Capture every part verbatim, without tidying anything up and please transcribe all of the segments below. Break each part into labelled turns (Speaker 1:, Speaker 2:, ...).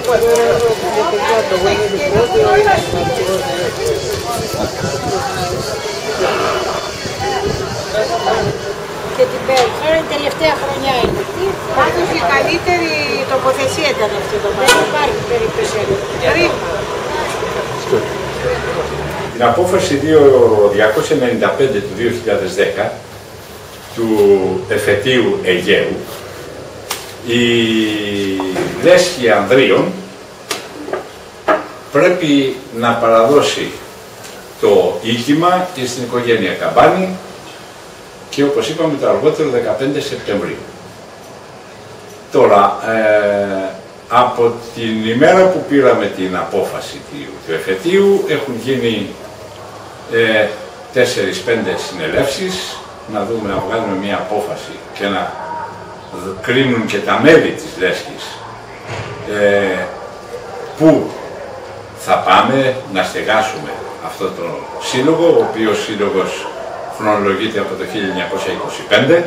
Speaker 1: Και την τώρα η τελευταία χρονιά είναι αυτή.
Speaker 2: Πάντως η καλύτερη τοποθεσία ήταν αυτή το
Speaker 1: Δεν υπάρχει περίπτωση άλλη.
Speaker 3: Την απόφαση διακόσια ενενήντα πέντε του δύο χιλιάδες δέκα του εφετείου Αιγαίου, η Λέσχη Ανδρίων πρέπει να παραδώσει το οίκημα και στην οικογένεια Καμπάνη και όπως είπαμε το αργότερο δεκαπέντε Σεπτεμβρίου. Τώρα, ε, από την ημέρα που πήραμε την απόφαση του εφετείου έχουν γίνει ε, τέσσερις πέντε συνελεύσεις να δούμε, να βγάλουμε μια απόφαση και να κρίνουν και τα μέλη της Λέσχης ε, πού θα πάμε να στεγάσουμε αυτό το σύλλογο, ο οποίος σύλλογος χρονολογείται από το χίλια εννιακόσια είκοσι πέντε.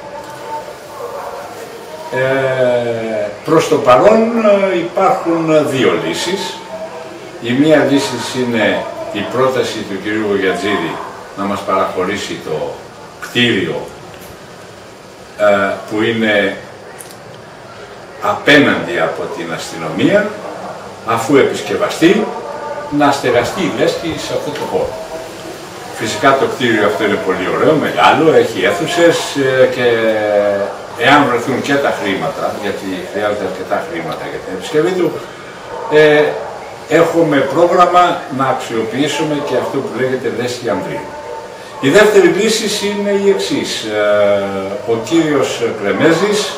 Speaker 3: Ε, προς το παρόν υπάρχουν δύο λύσεις. Η μία λύση είναι η πρόταση του κυρίου Γογιατζίδη να μας παραχωρήσει το κτίριο ε, που είναι απέναντι από την αστυνομία, αφού επισκευαστεί, να στεγαστεί η Λέσχη σε αυτό το χώρο. Φυσικά το κτίριο αυτό είναι πολύ ωραίο, μεγάλο, έχει αίθουσες ε, και εάν βρεθούν και τα χρήματα, γιατί χρειάζεται αρκετά χρήματα για την επισκευή του, ε, έχουμε πρόγραμμα να αξιοποιήσουμε και αυτό που λέγεται Λέσχη Ανδρίου. Η δεύτερη λύση είναι η εξής. Ε, ο κύριος Κρεμέζης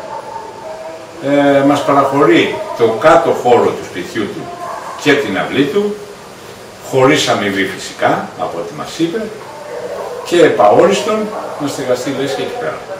Speaker 3: ε, μας παραχωρεί το κάτω χώρο του σπιτιού του και την αυλή του, χωρίς αμοιβή φυσικά, από ό,τι μας είπε, και επαόριστον να στεγαστεί Λέσχη εκεί πέρα.